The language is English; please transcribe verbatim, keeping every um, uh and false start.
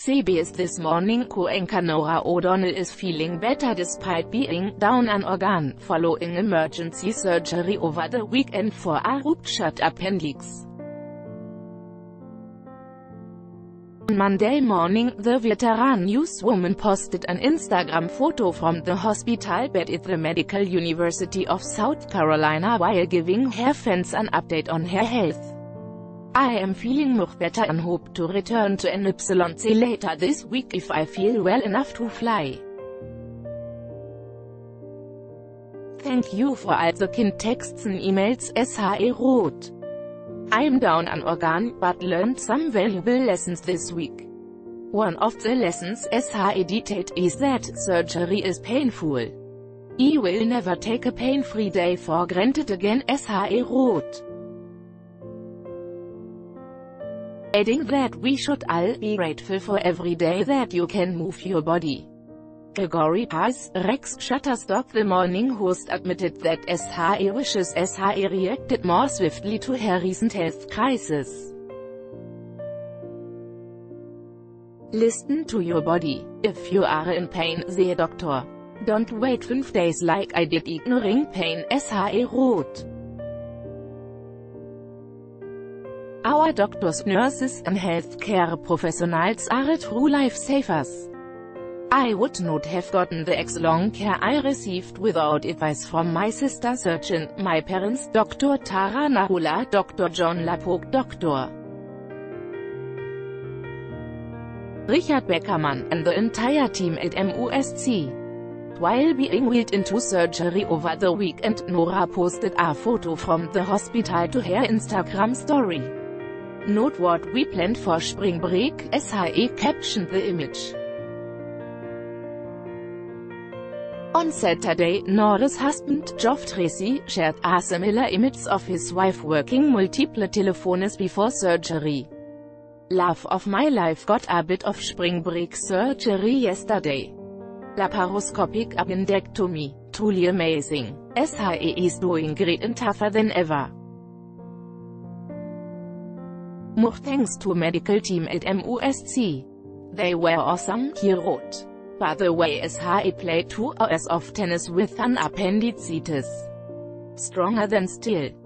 C B S This Morning co-anchor Norah O'Donnell is feeling better despite being down an organ, following emergency surgery over the weekend for a ruptured appendix. On Monday morning, the veteran newswoman posted an Instagram photo from the hospital bed at the Medical University of South Carolina while giving her fans an update on her health. "I am feeling much better and hope to return to N Y C later this week if I feel well enough to fly. Thank you for all the kind texts and emails." S H E wrote. "I'm down an organ, but learned some valuable lessons this week. One of the lessons," S H E detailed, "is that surgery is painful. I will never take a pain-free day for granted again," S H E wrote. Adding that we should all be grateful for every day that you can move your body. Gregory Paz, Rex Shutterstock The Morning host, admitted that S H E wishes S H E reacted more swiftly to her recent health crisis. "Listen to your body. If you are in pain, see a doctor. Don't wait five days like I did ignoring pain," S H E wrote. "Our doctors, nurses, and healthcare professionals are true lifesavers. I would not have gotten the excellent care I received without advice from my sister surgeon, my parents, Doctor Tara Nahula, Doctor John Lapoke, Doctor Richard Beckerman, and the entire team at M U S C. While being wheeled into surgery over the weekend, Norah posted a photo from the hospital to her Instagram story. "Not what we planned for spring break," S H E captioned the image. On Saturday, Norah's husband, Geoff Tracy, shared a similar image of his wife working multiple telephones before surgery. "Love of my life got a bit of spring break surgery yesterday. Laparoscopic appendectomy. Truly amazing. S H E is doing great and tougher than ever. More thanks to medical team at M U S C. They were awesome," he wrote. "By the way, S H E played two hours of tennis with an appendicitis. Stronger than still.